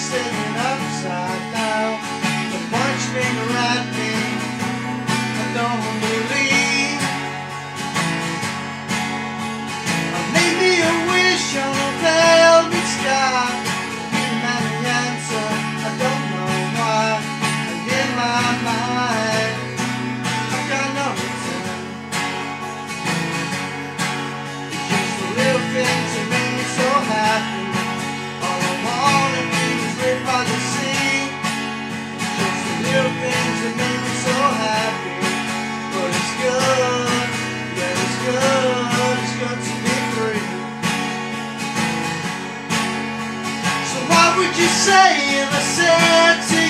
sitting upside down. The punch finger at me, I don't believe. I made me a wish on a velvet sky. Didn't have the answer, I don't know why. And in my mind, I got no return. It's just the little things that make me so happy. All I wanna do is live by the sea. Just the little things that make me so happy. But it's good, yeah it's good to be free. So what would you say if I said to